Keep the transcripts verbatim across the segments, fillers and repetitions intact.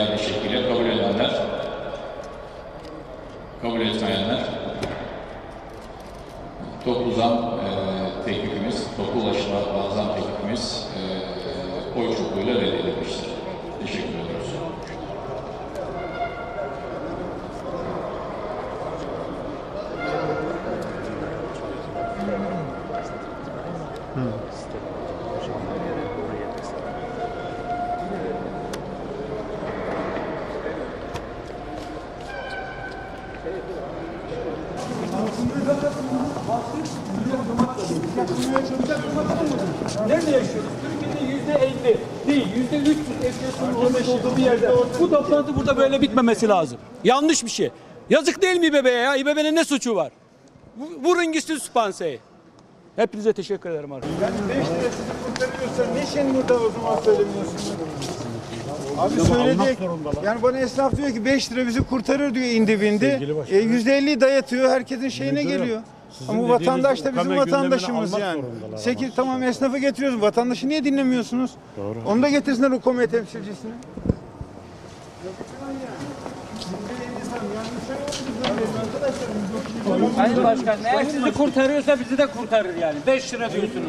geldiği şekilde kabul edenler, kabul etmeyenler, toplu zam e, teklifimiz, toplu ulaşıma bağlı zam teklifimiz e, oy çokluğuyla reddedilmiştir. Teşekkür ediyoruz. Hmm. Nerede yaşıyoruz? Türkiye'de yüzde elli değil, yüzde üç yüz enflasyonun olmuş olduğu bir yerde. Bu toplantı burada böyle bitmemesi lazım. Yanlış bir şey. Yazık değil mi İBB'ye ya? İBB'nin ne suçu var? Vurun gitsin Sübhanse'yi. Hepinize teşekkür ederim arkadaşlar. Yani beş lira sizi kurtarıyorsa niçin burada o zaman söylemiyorsunuz? Abi söyledi. Yani bana esnaf diyor ki beş lira bizi kurtarır diyor indi bindi. E, yüzde elliyi dayatıyor. Herkesin şeyine geliyor. Ama bu vatandaş da bizim vatandaşımız yani. Sekiz tamam esnafı getiriyoruz. Vatandaşı niye dinlemiyorsunuz? Doğru. Onu da getirsinler o komite temsilcisini. Sayın Başkan, eğer sizi kurtarıyorsa bizi de kurtarır yani. beş lira diyorsunuz.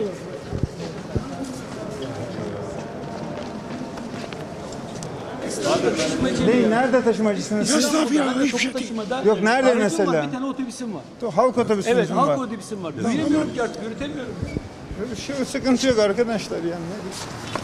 Neyi, nerede taşımacısınız siz? Esnaf ya, hiçbir şey değil. Yok nerede Aracım mesela? var, bir tane otobüsüm var. Halk otobüsü Evet, var. halk otobüsüm var. Yürüyemiyorum ki artık, yürütemiyorum. Şu sıkıntı yok arkadaşlar yani.